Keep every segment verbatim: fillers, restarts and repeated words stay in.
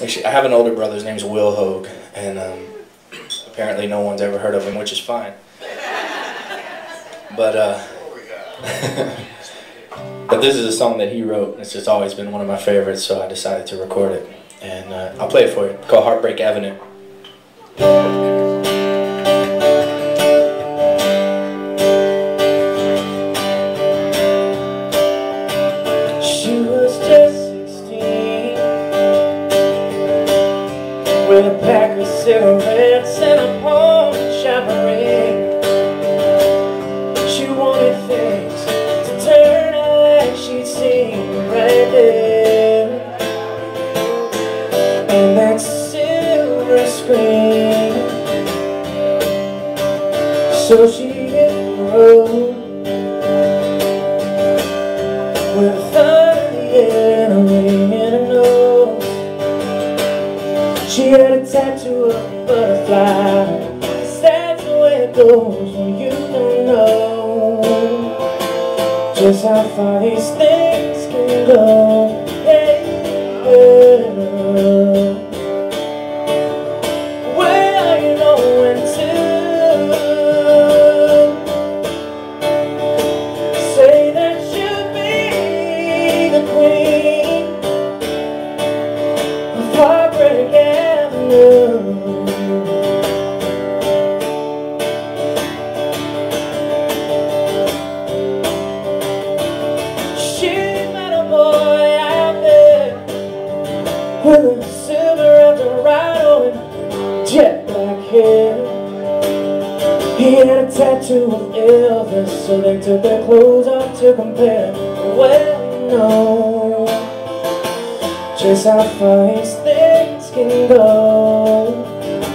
Actually, I have an older brother. His name's Will Hoge, and um, apparently no one's ever heard of him, which is fine. But uh, but this is a song that he wrote. It's just always been one of my favorites, so I decided to record it, and uh, I'll play it for you. It's called Heartbreak Avenue. She was just sixteen, with a pack of cigarettes and a pawn shop ring. She wanted things to turn out like she'd seen right there, and that silver screen. So she hit the road with a thumb in the air and a ring in her nose. She had a tattoo of a butterfly, 'cause that's the way it goes when you don't know just how far these things can go. Hey, girl, where are you going to? Say that you'll be the queen of Heartbreak Avenue. With a silver Eldorado and jet black hair. He had a tattoo of Elvis, so they took their clothes off to compare. Well, you know just how far these things can go.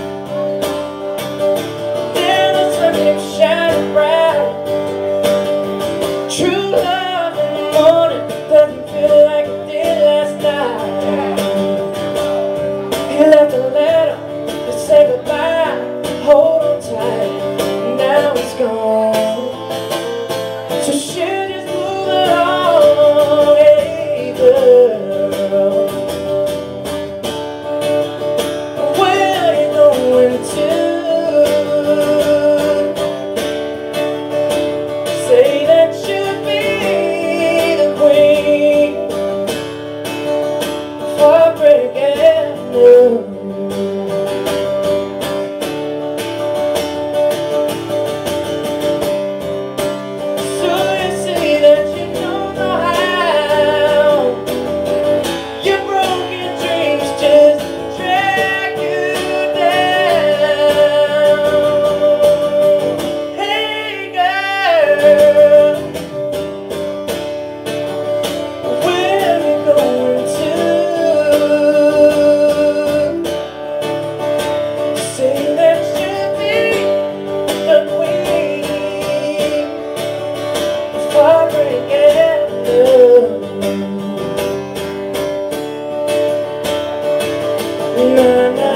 Yeah, the sun keeps shining bright. True love in the morning doesn't feel like it did last night. He left a letter to say goodbye, hold on tight, now it's gone. So she'll just move along, hey girl, where are you going to? Say that you'll be the queen of Heartbreak Avenue. Na, na.